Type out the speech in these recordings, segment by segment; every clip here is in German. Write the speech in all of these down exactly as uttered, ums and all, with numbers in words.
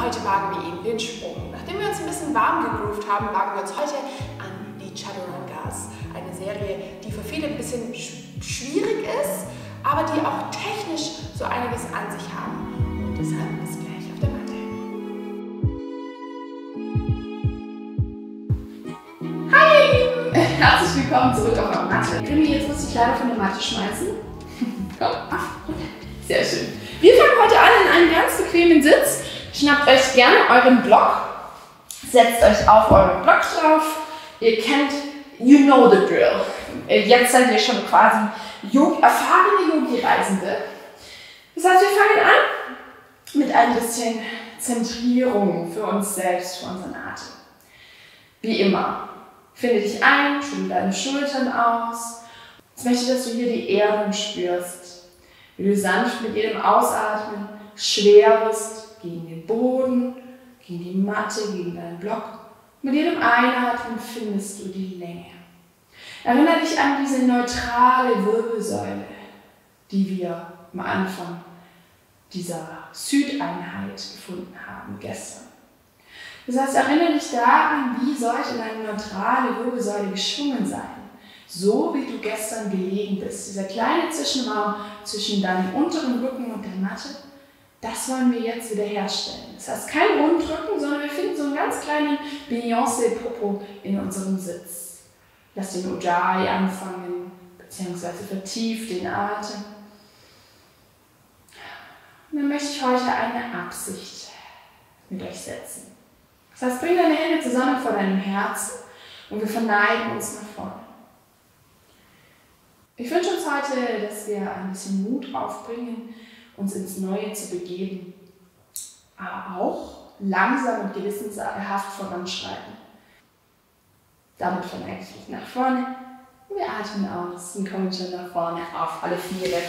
heute wagen wir eben den Sprung. Nachdem wir uns ein bisschen warm gegroovt haben, wagen wir uns heute an die Chadurangas. Eine Serie, die für viele ein bisschen schwierig ist, aber die auch technisch so einiges an sich haben. Und deshalb bis gleich auf der Matte. Hi! Herzlich willkommen zurück auf der Matte. Krimi, jetzt muss ich leider von der Matte schmeißen. Komm. Sehr schön. Wir fangen heute an in einem ganz bequemen Sitz. Schnappt euch gerne euren Block, setzt euch auf euren Block drauf. Ihr kennt, you know the drill. Jetzt seid ihr schon quasi Yogi, erfahrene Yogi-Reisende. Das heißt, wir fangen an mit ein bisschen Zentrierung für uns selbst, für unseren Atem. Wie immer, finde dich ein, schüttel deine Schultern aus. Jetzt möchte ich, dass du hier die Erdung spürst, wie du sanft mit jedem Ausatmen schwer wirst gegen den Boden, gegen die Matte, gegen deinen Block. Mit jedem Einatmen findest du die Länge. Erinnere dich an diese neutrale Wirbelsäule, die wir am Anfang dieser Südeinheit gefunden haben gestern. Das heißt, erinnere dich daran, wie sollte deine neutrale Wirbelsäule geschwungen sein. So wie du gestern gelegen bist. Dieser kleine Zwischenraum zwischen deinem unteren Rücken und der Matte, das wollen wir jetzt wieder herstellen. Das heißt, kein Rundrücken, sondern wir finden so einen ganz kleinen Beyoncé-Popo in unserem Sitz. Lass den Ujjayi anfangen, beziehungsweise vertief den Atem. Und dann möchte ich heute eine Absicht mit euch setzen. Das heißt, bring deine Hände zusammen vor deinem Herzen und wir verneigen uns nach vorne. Ich wünsche uns heute, dass wir ein bisschen Mut aufbringen, uns ins Neue zu begeben, aber auch langsam und gewissenhaft voranschreiten. Damit verneige ich mich nach vorne und wir atmen aus und kommen schon nach vorne auf alle Viere.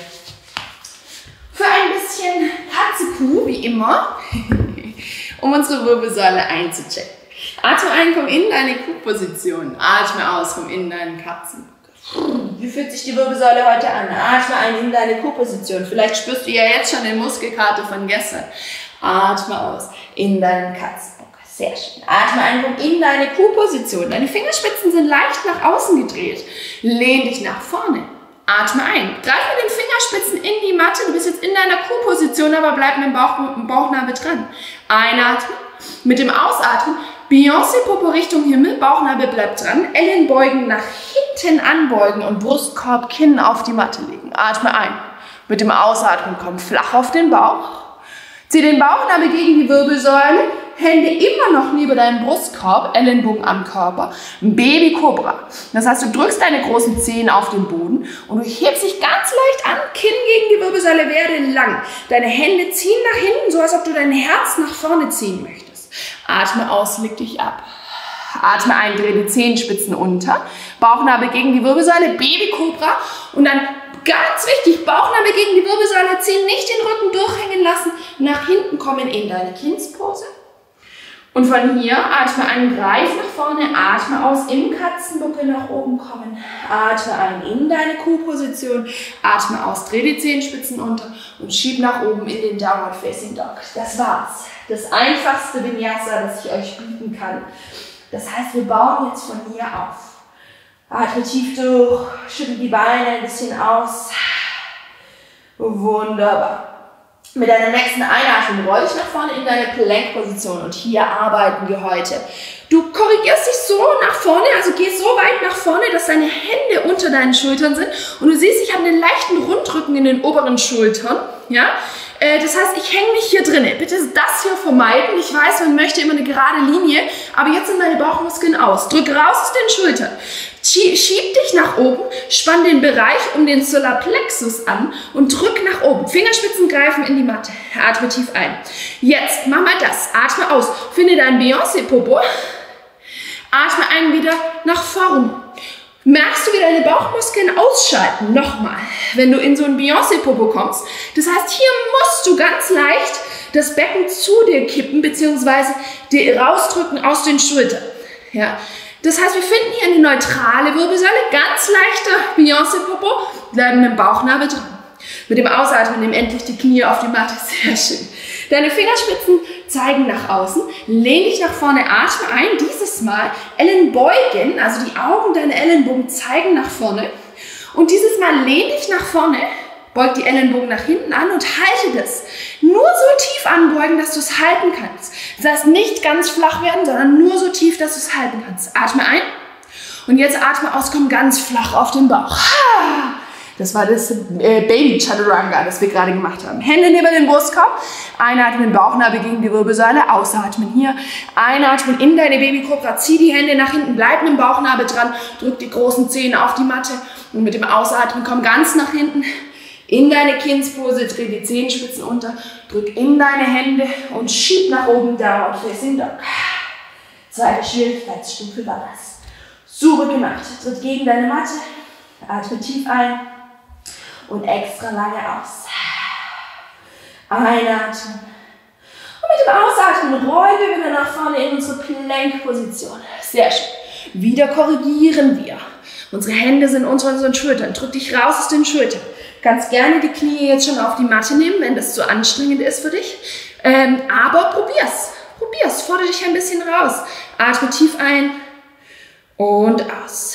Für ein bisschen Katze-Kuh, wie immer, um unsere Wirbelsäule einzuchecken. Atme ein, komm in deine Kuhposition. Atme aus, komm in deinen Katzen. Wie fühlt sich die Wirbelsäule heute an? Atme ein in deine Kuhposition. Vielleicht spürst du ja jetzt schon den Muskelkater von gestern. Atme aus in deinen Katzenbock. Sehr schön. Atme ein, komm in deine Kuhposition. Deine Fingerspitzen sind leicht nach außen gedreht. Lehn dich nach vorne. Atme ein. Greif mit den Fingerspitzen in die Matte. Du bist jetzt in deiner Kuhposition, aber bleib mit dem Bauch, mit dem Bauchnabel dran. Einatmen. Mit dem Ausatmen. Beyoncé-Popo Richtung Himmel, Bauchnabel bleibt dran, Ellenbeugen nach hinten anbeugen und Brustkorb, Kinn auf die Matte legen. Atme ein. Mit dem Ausatmen komm flach auf den Bauch. Zieh den Bauchnabel gegen die Wirbelsäule, Hände immer noch neben deinem Brustkorb, Ellenbogen am Körper, Baby-Cobra. Das heißt, du drückst deine großen Zehen auf den Boden und du hebst dich ganz leicht an, Kinn gegen die Wirbelsäule, werde lang. Deine Hände ziehen nach hinten, so als ob du dein Herz nach vorne ziehen möchtest. Atme aus, leg dich ab. Atme ein, dreh die Zehenspitzen unter. Bauchnabel gegen die Wirbelsäule, Baby-Cobra. Und dann ganz wichtig, Bauchnabel gegen die Wirbelsäule ziehen, nicht den Rücken durchhängen lassen. Nach hinten kommen in deine Kindspose. Und von hier atme ein, greif nach vorne, atme aus, im Katzenbuckel nach oben kommen. Atme ein in deine Kuhposition, atme aus, dreh die Zehenspitzen unter und schieb nach oben in den Downward Facing Dog. Das war's. Das einfachste Vinyasa, das ich euch bieten kann. Das heißt, wir bauen jetzt von hier auf. Atme tief durch, schüttel die Beine ein bisschen aus. Wunderbar. Mit deiner nächsten Einatmung roll dich nach vorne in deine Plank-Position und hier arbeiten wir heute. Du korrigierst dich so nach vorne, also gehst so weit nach vorne, dass deine Hände unter deinen Schultern sind und du siehst, ich habe einen leichten Rundrücken in den oberen Schultern. Ja? Das heißt, ich hänge nicht hier drinne. Bitte das hier vermeiden. Ich weiß, man möchte immer eine gerade Linie, aber jetzt sind meine Bauchmuskeln aus. Drück raus aus den Schultern. Schieb dich nach oben, spann den Bereich um den Solarplexus an und drück nach oben. Fingerspitzen greifen in die Matte. Atme tief ein. Jetzt mach mal das. Atme aus. Finde dein Beyoncé-Popo. Atme ein wieder nach vorn. Merkst du, wie deine Bauchmuskeln ausschalten? Nochmal, wenn du in so ein Beyoncé-Popo kommst. Das heißt, hier musst du ganz leicht das Becken zu dir kippen, beziehungsweise dir rausdrücken aus den Schultern. Ja. Das heißt, wir finden hier eine neutrale Wirbelsäule, ganz leichter Beyoncé-Popo, bleiben mit dem Bauchnabel dran. Mit dem Ausatmen nimm endlich die Knie auf die Matte, sehr schön. Deine Fingerspitzen zeigen nach außen. Lehn dich nach vorne, atme ein. Dieses Mal Ellenbeugen, also die Augen deiner Ellenbogen zeigen nach vorne. Und dieses Mal lehn dich nach vorne, beug die Ellenbogen nach hinten an und halte das. Nur so tief anbeugen, dass du es halten kannst. Das heißt, nicht ganz flach werden, sondern nur so tief, dass du es halten kannst. Atme ein und jetzt atme aus, komm ganz flach auf den Bauch. Das war das äh, Baby Chaturanga, das wir gerade gemacht haben. Hände neben den Brustkorb, einatmen, Bauchnabel gegen die Wirbelsäule, ausatmen hier, einatmen in deine Babykobra, zieh die Hände nach hinten, bleib mit dem Bauchnabel dran, drück die großen Zehen auf die Matte und mit dem Ausatmen komm ganz nach hinten in deine Kindspose, dreh die Zehenspitzen unter, drück in deine Hände und schieb nach oben, Downward Facing Dog. Zweite Schwierigkeitsstufe war das. Super gemacht, tritt gegen deine Matte, atme tief ein. Und extra lange aus. Einatmen. Und mit dem Ausatmen rollen wir wieder nach vorne in unsere Plank-Position. Sehr schön. Wieder korrigieren wir. Unsere Hände sind unter unseren Schultern. Drück dich raus aus den Schultern. Kannst gerne die Knie jetzt schon auf die Matte nehmen, wenn das zu anstrengend ist für dich. Ähm, aber probier's. Probier's. Fordere dich ein bisschen raus. Atme tief ein und aus.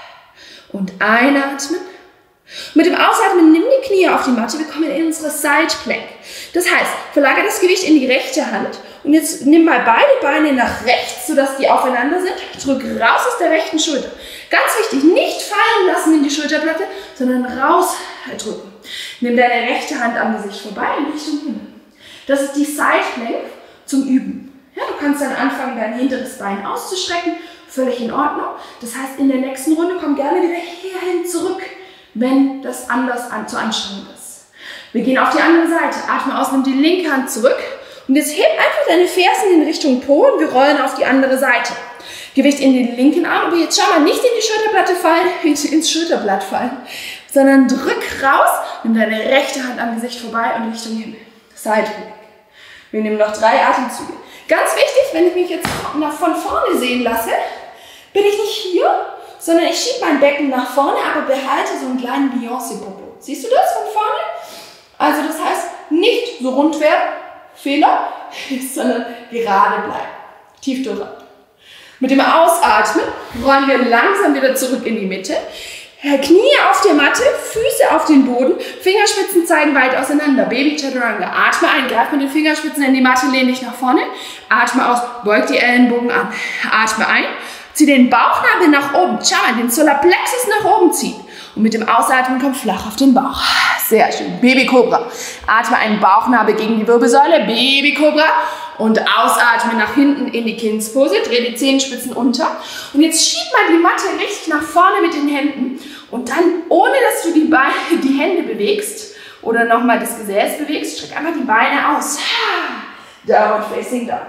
Und einatmen. Mit dem Ausatmen nimm die Knie auf die Matte, wir kommen in unsere Side Plank. Das heißt, verlagere das Gewicht in die rechte Hand und jetzt nimm mal beide Beine nach rechts, sodass die aufeinander sind. Drück raus aus der rechten Schulter. Ganz wichtig, nicht fallen lassen in die Schulterplatte, sondern rausdrücken. Nimm deine rechte Hand am Gesicht vorbei in Richtung Himmel. Das ist die Side Plank zum Üben. Ja, du kannst dann anfangen, dein hinteres Bein auszustrecken, völlig in Ordnung. Das heißt, in der nächsten Runde komm gerne wieder hierhin zurück, wenn das anders an, zu anstrengend ist. Wir gehen auf die andere Seite. Atme aus, nimm die linke Hand zurück. Und jetzt heb einfach deine Fersen in Richtung Po und wir rollen auf die andere Seite. Gewicht in den linken Arm, aber jetzt schau mal, nicht in die Schulterplatte fallen, ins Schulterblatt fallen, sondern drück raus, nimm deine rechte Hand am Gesicht vorbei und Richtung Himmel. Seitblick. Wir nehmen noch drei Atemzüge. Ganz wichtig, wenn ich mich jetzt nach von vorne sehen lasse, bin ich nicht hier, sondern ich schiebe mein Becken nach vorne, aber behalte so einen kleinen Beyoncé-Popo. Siehst du das von vorne? Also das heißt, nicht so rund werden, Fehler, sondern gerade bleiben. Tief durchatmen. Mit dem Ausatmen rollen wir langsam wieder zurück in die Mitte. Knie auf der Matte, Füße auf den Boden, Fingerspitzen zeigen weit auseinander. Baby Chaturanga. Atme ein, greif mit den Fingerspitzen in die Matte, lehn dich nach vorne. Atme aus, beug die Ellenbogen an. Atme ein. Zieh den Bauchnabel nach oben. Schau mal, den Solarplexus nach oben ziehen. Und mit dem Ausatmen komm flach auf den Bauch. Sehr schön. Babykobra. Atme einen Bauchnabel gegen die Wirbelsäule. Babykobra. Und ausatmen nach hinten in die Kindspose. Dreh die Zehenspitzen unter. Und jetzt schieb mal die Matte richtig nach vorne mit den Händen. Und dann, ohne dass du die, Beine, die Hände bewegst oder nochmal das Gesäß bewegst, streck einfach die Beine aus. Downward Facing Dog.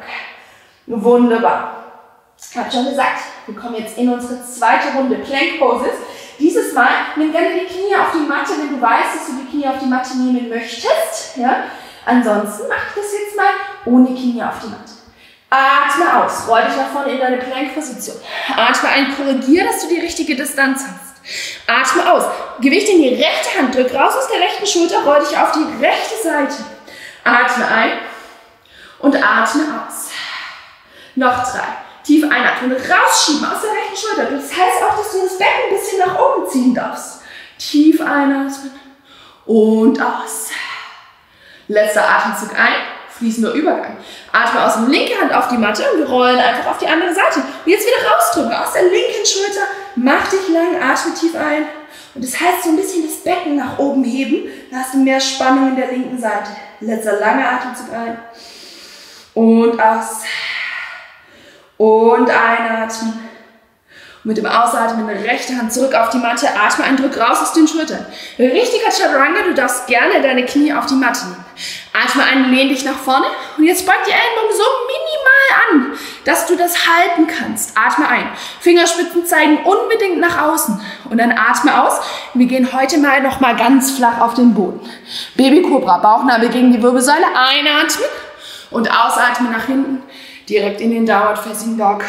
Wunderbar. Ich habe schon gesagt, wir kommen jetzt in unsere zweite Runde Plank Poses. Dieses Mal nimm gerne die Knie auf die Matte, wenn du weißt, dass du die Knie auf die Matte nehmen möchtest. Ja? Ansonsten mach das jetzt mal ohne Knie auf die Matte. Atme aus, roll dich nach vorne in deine Plank Position. Atme ein, korrigier, dass du die richtige Distanz hast. Atme aus, Gewicht in die rechte Hand, drück raus aus der rechten Schulter, roll dich auf die rechte Seite. Atme ein und atme aus. Noch drei. Tief einatmen, rausschieben aus der rechten Schulter. Das heißt auch, dass du das Becken ein bisschen nach oben ziehen darfst. Tief einatmen und aus. Letzter Atemzug ein, fließender Übergang. Atme aus der linken Hand auf die Matte und wir rollen einfach auf die andere Seite. Und jetzt wieder rausdrücken aus der linken Schulter. Mach dich lang, atme tief ein. Und das heißt, so ein bisschen das Becken nach oben heben. Da hast du mehr Spannung in der linken Seite. Letzter langer Atemzug ein und aus. Und einatmen. Und mit dem Ausatmen rechte Hand zurück auf die Matte. Atme ein, drück raus aus den Schultern. Richtiger Chaturanga, du darfst gerne deine Knie auf die Matte nehmen. Atme ein, lehn dich nach vorne. Und jetzt beug die Ellenbogen so minimal an, dass du das halten kannst. Atme ein. Fingerspitzen zeigen unbedingt nach außen. Und dann atme aus. Wir gehen heute mal noch mal ganz flach auf den Boden. Babykobra, Bauchnabel gegen die Wirbelsäule. Einatmen. Und ausatmen nach hinten. Direkt in den Downward Facing Dog.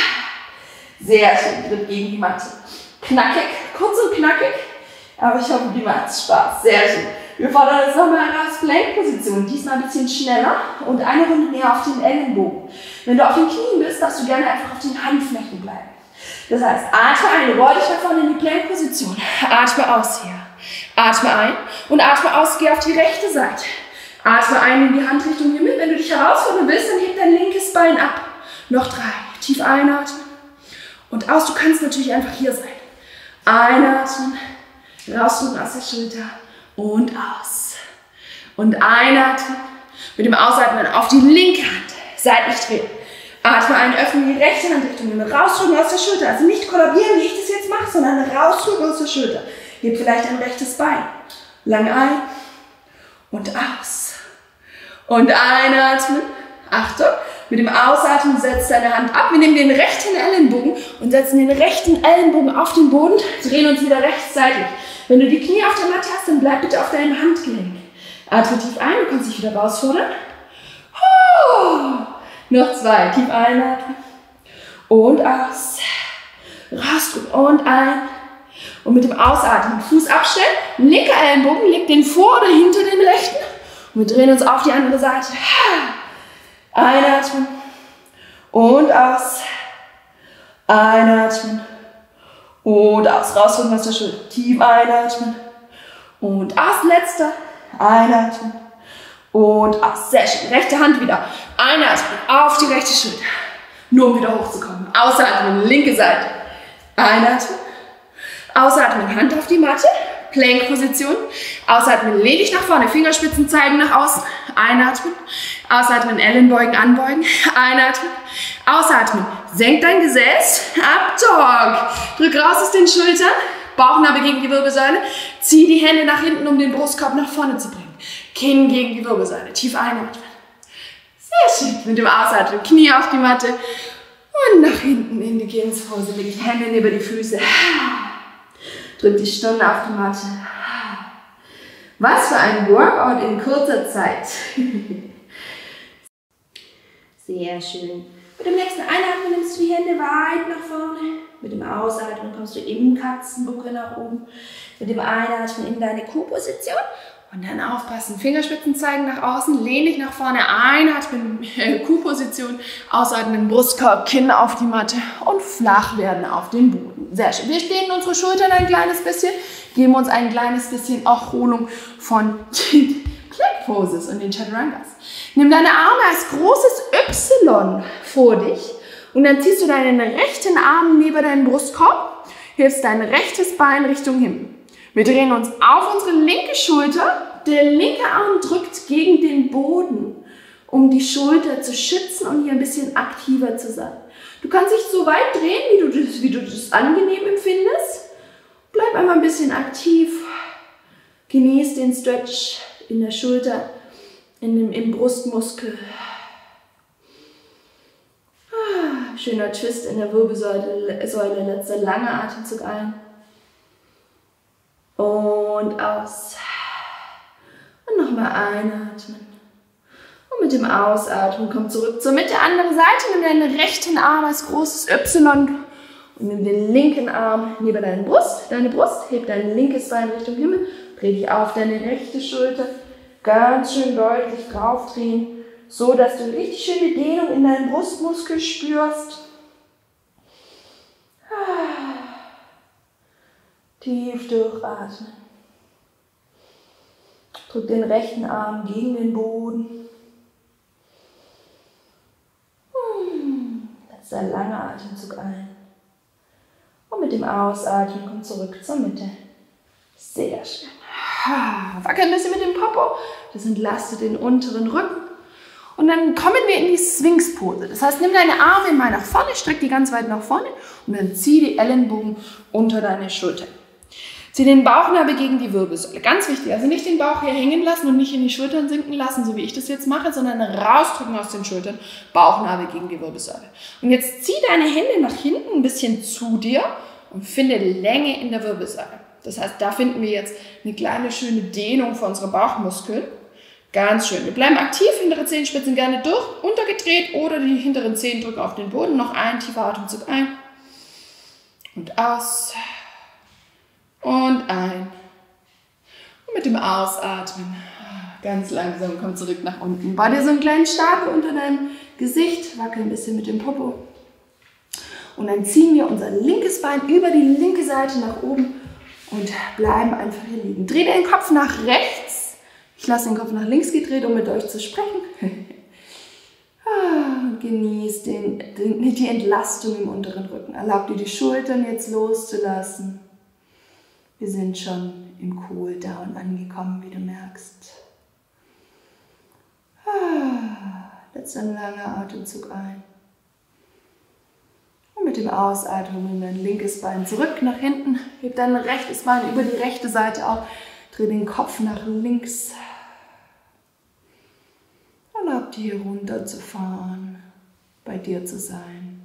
Sehr schön, Tritt gegen die Matte. Knackig, kurz und knackig, aber ich hoffe, die macht Spaß. Sehr schön. Wir fordern uns nochmal heraus, Plankposition. Diesmal ein bisschen schneller und eine Runde näher auf den Ellenbogen. Wenn du auf den Knien bist, darfst du gerne einfach auf den Handflächen bleiben. Das heißt, atme ein, roll dich nach vorne in die Plankposition. Atme aus hier. Atme ein und atme aus, geh auf die rechte Seite. Atme ein in die Handrichtung Himmel. Wenn du dich herausfordern willst, dann heb dein linkes Bein ab. Noch drei. Tief einatmen und aus. Du kannst natürlich einfach hier sein. Einatmen, rausdrücken aus der Schulter und aus. Und einatmen, mit dem Ausatmen auf die linke Hand, seitlich drehen. Atme ein, öffne die rechte Handrichtung Himmel. Rausdrücken aus der Schulter. Also nicht kollabieren, wie ich das jetzt mache, sondern rausdrücken aus der Schulter. Heb vielleicht ein rechtes Bein. Lang ein und aus. Und einatmen. Achtung. Mit dem Ausatmen setzt deine Hand ab. Wir nehmen den rechten Ellenbogen und setzen den rechten Ellenbogen auf den Boden. Drehen uns wieder rechtsseitig. Wenn du die Knie auf der Matte hast, dann bleib bitte auf deinem Handgelenk. Atme tief ein, du kannst dich wieder rausfordern. Noch zwei. Tief einatmen. Und aus. Rausdrücken und ein. Und mit dem Ausatmen Fuß abstellen. Linker Ellenbogen, leg den vor oder hinter den rechten. Und wir drehen uns auf die andere Seite. Einatmen. Und aus. Einatmen. Und aus. Rausdrücken aus der Schulter. Tief einatmen. Und aus. Letzter. Einatmen. Und aus. Sehr schön. Rechte Hand wieder. Einatmen. Auf die rechte Schulter. Nur um wieder hochzukommen. Ausatmen. Linke Seite. Einatmen. Ausatmen. Hand auf die Matte. Plankposition. Ausatmen. Lehn dich nach vorne. Fingerspitzen zeigen nach außen. Einatmen. Ausatmen. Ellenbeugen anbeugen. Einatmen. Ausatmen. Senk dein Gesäß. Up Dog. Drück raus aus den Schultern. Bauchnabel gegen die Wirbelsäule. Zieh die Hände nach hinten, um den Brustkorb nach vorne zu bringen. Kinn gegen die Wirbelsäule. Tief einatmen. Sehr schön. Mit dem Ausatmen. Knie auf die Matte. Und nach hinten in die Kindspose. Leg die Hände neben die Füße. Drück die Stirn auf die Matte. Was für ein Workout in kurzer Zeit. Sehr schön. Mit dem nächsten Einatmen nimmst du die Hände weit nach vorne. Mit dem Ausatmen kommst du im Katzenbuckel nach oben. Mit dem Einatmen in deine Kuhposition. Und dann aufpassen. Fingerspitzen zeigen nach außen. Lehn dich nach vorne. Einatmen, äh, Kuhposition. Ausatmen, Brustkorb, Kinn auf die Matte. Und flach werden auf den Boden. Sehr schön. Wir stehen unsere Schultern ein kleines bisschen. Geben uns ein kleines bisschen Erholung von den Plank Poses und den Chaturangas. Nimm deine Arme als großes Y vor dich. Und dann ziehst du deinen rechten Arm neben deinen Brustkorb. Hebst dein rechtes Bein Richtung Himmel. Wir drehen uns auf unsere linke Schulter. Der linke Arm drückt gegen den Boden, um die Schulter zu schützen und hier ein bisschen aktiver zu sein. Du kannst dich so weit drehen, wie du das, wie du das angenehm empfindest. Bleib einmal ein bisschen aktiv. Genieß den Stretch in der Schulter, in dem, im Brustmuskel. Ah, schöner Twist in der Wirbelsäule, Säule, letzter langer Atemzug ein. Und aus. Und nochmal einatmen. Und mit dem Ausatmen komm zurück zur Mitte. Andere Seite. Nimm deinen rechten Arm als großes Y. Und nimm den linken Arm neben deine Brust. Deine Brust. Heb dein linkes Bein Richtung Himmel. Dreh dich auf deine rechte Schulter. Ganz schön deutlich draufdrehen. So, dass du eine richtig schöne Dehnung in deinen Brustmuskel spürst. Tief durchatmen. Drück den rechten Arm gegen den Boden. Letzter langer Atemzug ein. Und mit dem Ausatmen komm zurück zur Mitte. Sehr schön. Wackel ein bisschen mit dem Popo. Das entlastet den unteren Rücken. Und dann kommen wir in die Sphinx-Pose. Das heißt, nimm deine Arme mal nach vorne, streck die ganz weit nach vorne und dann zieh die Ellenbogen unter deine Schulter. Zieh den Bauchnabel gegen die Wirbelsäule. Ganz wichtig, also nicht den Bauch hier hängen lassen und nicht in die Schultern sinken lassen, so wie ich das jetzt mache, sondern rausdrücken aus den Schultern, Bauchnabel gegen die Wirbelsäule. Und jetzt zieh deine Hände nach hinten ein bisschen zu dir und finde Länge in der Wirbelsäule. Das heißt, da finden wir jetzt eine kleine schöne Dehnung für unsere Bauchmuskeln. Ganz schön. Wir bleiben aktiv, hintere Zehenspitzen gerne durch, untergedreht oder die hinteren Zehen drücken auf den Boden. Noch ein tiefer Atemzug ein und aus und ein Und mit dem Ausatmen ganz langsam komm zurück nach unten. Bau dir so einen kleinen Stapel unter deinem Gesicht, wackel ein bisschen mit dem Popo. Und dann ziehen wir unser linkes Bein über die linke Seite nach oben und bleiben einfach hier liegen. Dreh den Kopf nach rechts. Ich lasse den Kopf nach links gedreht, um mit euch zu sprechen. Und genieß den, den, die Entlastung im unteren Rücken. Erlaub dir, die Schultern jetzt loszulassen. Wir sind schon im Cooldown angekommen, wie du merkst. Letzter langer Atemzug ein. Und mit dem Ausatmen nimm dein linkes Bein zurück nach hinten. Heb dein rechtes Bein über die rechte Seite auf. Dreh den Kopf nach links. Erlaub dir hier runterzufahren, bei dir zu sein.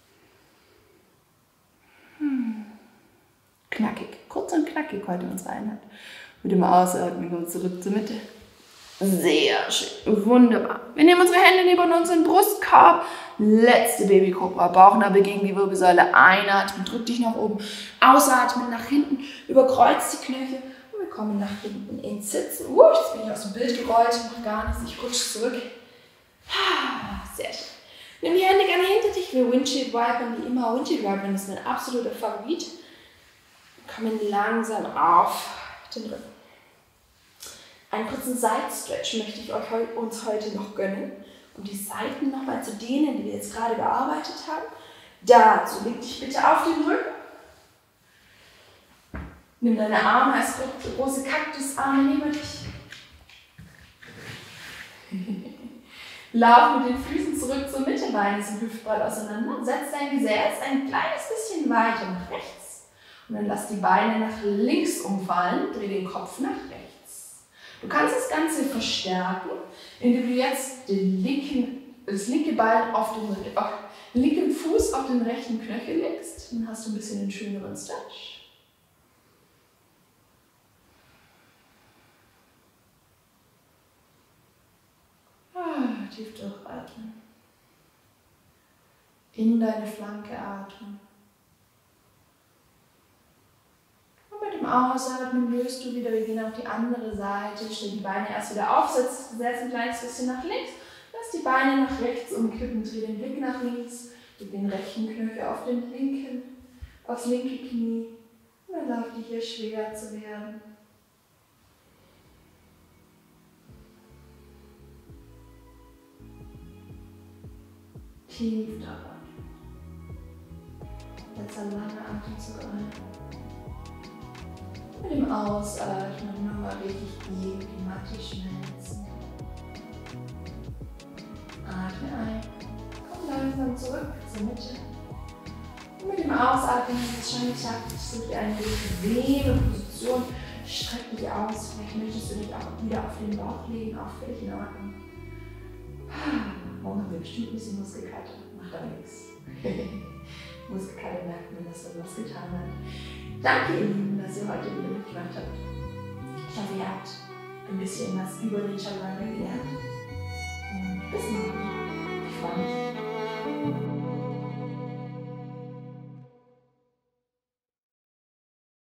Hm. Knackig, kurz und knackig heute unsere Einheit. Mit dem Ausatmen kommen wir zurück zur Mitte. Sehr schön, wunderbar. Wir nehmen unsere Hände neben unseren Brustkorb. Letzte Baby-Cobra, Bauchnabel gegen die Wirbelsäule. Einatmen, drück dich nach oben. Ausatmen, nach hinten, überkreuz die Knöchel. Und wir kommen nach hinten ins Sitzen. Uh, jetzt bin ich aus dem Bild gerollt, mach gar nichts, ich rutsche zurück. Sehr schön. Nimm die Hände gerne hinter dich. Wir Windshield Wipern wie immer. Windshield Wipern ist mein absoluter Favorit. Wir kommen langsam auf den Rücken. Einen kurzen Side-Stretch möchte ich euch, uns heute noch gönnen, um die Seiten nochmal zu dehnen, die wir jetzt gerade bearbeitet haben. Dazu leg dich bitte auf den Rücken. Nimm deine Arme als große Kaktusarme neben dich. Lauf mit den Füßen zurück zur Mitte, Beine sind hüftbreit auseinander. Setz dein Gesäß ein kleines bisschen weiter nach rechts. Und dann lass die Beine nach links umfallen, dreh den Kopf nach rechts. Du kannst das Ganze verstärken, indem du jetzt den linken, das linke Bein auf den, auf den linken Fuß auf den rechten Knöchel legst. Dann hast du ein bisschen einen schöneren Stretch. Ah, tief durchatmen. In deine Flanke atmen. Und mit dem Ausatmen löst du wieder, wir gehen auf die andere Seite, stell die Beine erst wieder auf, setz, setz ein kleines bisschen nach links, lass die Beine nach rechts umkippen, dreh den Blick nach links, leg den rechten Knöchel auf den linken, aufs linke Knie und erlaub dir hier schwer zu werden. Tief durchatmen. Letzter langer Atemzug ein. Mit dem Ausatmen nochmal richtig gegen die Matte schmelzen. Atme ein. Komm langsam zurück zur Mitte. Und mit dem Ausatmen hast du es schon geschafft. Such dir eine bequeme Position. Streck dich aus. Vielleicht möchtest du dich auch wieder auf den Bauch legen. Auch völlig in Ordnung. Morgen haben wir bestimmt ein bisschen Muskelkater. Macht aber nichts. Muskelkater merkt man, dass man was getan hat. Danke ihr Lieben, dass ihr heute wieder mitgemacht habt. Ich hoffe, ihr habt ein bisschen was über den Chaturanga gelernt. Und bis morgen. Ich freue mich.